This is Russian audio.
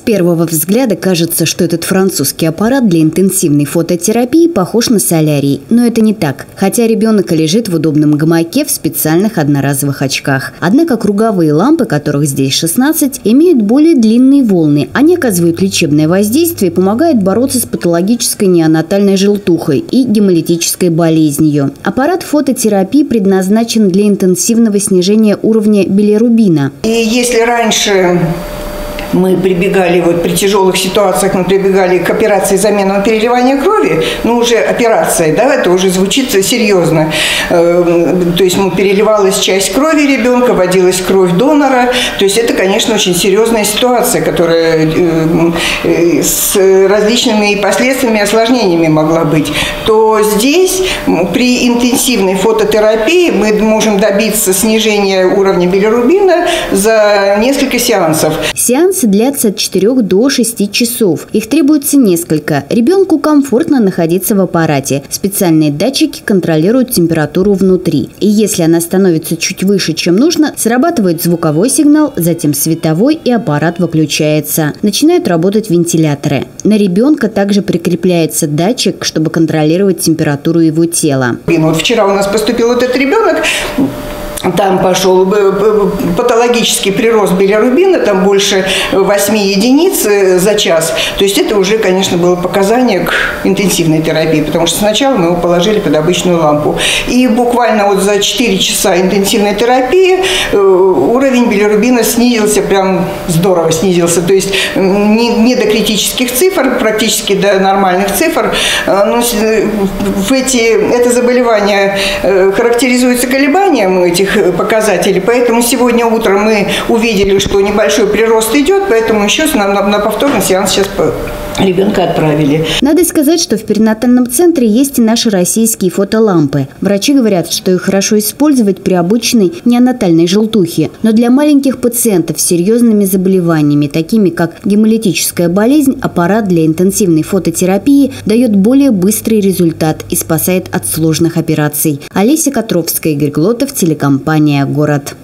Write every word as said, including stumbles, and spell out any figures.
первого взгляда кажется, что этот французский аппарат для интенсивной фототерапии похож на солярий. Но это не так. Хотя ребенок и лежит в удобном гамаке в специальных одноразовых очках. Однако круговые лампы, которых здесь шестнадцать, имеют более длинные волны. Они оказывают лечебное воздействие и помогают бороться с патологической неонатальной желтухой и гемолитической болезнью. Аппарат фототерапии предназначен для интенсивного снижения уровня билирубина. И если раньше мы прибегали, вот при тяжелых ситуациях мы прибегали к операции замены переливания крови, ну уже операция, да, это уже звучит серьезно. То есть ну, переливалась часть крови ребенка, вводилась кровь донора. То есть это, конечно, очень серьезная ситуация, которая с различными последствиями и осложнениями могла быть. То здесь при интенсивной фототерапии мы можем добиться снижения уровня билирубина за несколько сеансов. Сеансы длятся от четырёх до шести часов. Их требуется несколько. Ребенку комфортно находиться в аппарате. Специальные датчики контролируют температуру внутри. И если она становится чуть выше, чем нужно, срабатывает звуковой сигнал, затем световой, и аппарат выключается. Начинают работать вентиляторы. На ребенка также прикрепляется датчик, чтобы контролировать температуру его тела. Вот вчера у нас поступил вот этот ребенок. Там пошел патологический прирост билирубина, там больше восьми единиц за час. То есть это уже, конечно, было показание к интенсивной терапии, потому что сначала мы его положили под обычную лампу. И буквально вот за четыре часа интенсивной терапии уровень билирубина снизился, прям здорово снизился. То есть не, не до критических цифр, практически до нормальных цифр. Но в эти, это заболевание характеризуется колебанием этих показателей. Поэтому сегодня утром мы увидели, что небольшой прирост идет, поэтому еще на, на, на повторный сеанс сейчас ребенка отправили. Надо сказать, что в перинатальном центре есть и наши российские фотолампы. Врачи говорят, что их хорошо использовать при обычной неонатальной желтухе. Но для маленьких пациентов с серьезными заболеваниями, такими как гемолитическая болезнь, аппарат для интенсивной фототерапии дает более быстрый результат и спасает от сложных операций. Олеся Котровская, Игорь Глотов, телекомпания «Город».